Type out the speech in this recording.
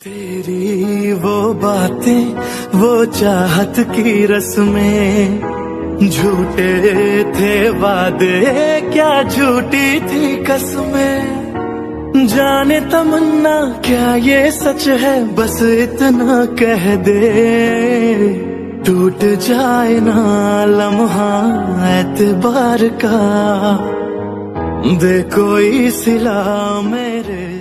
तेरी वो बातें वो चाहत की रस्में, झूठे थे वादे क्या झूठी थी कसमें। जाने तमन्ना क्या ये सच है, बस इतना कह दे, टूट जाए ना लम्हा एतबार का, दे कोई सिला मेरे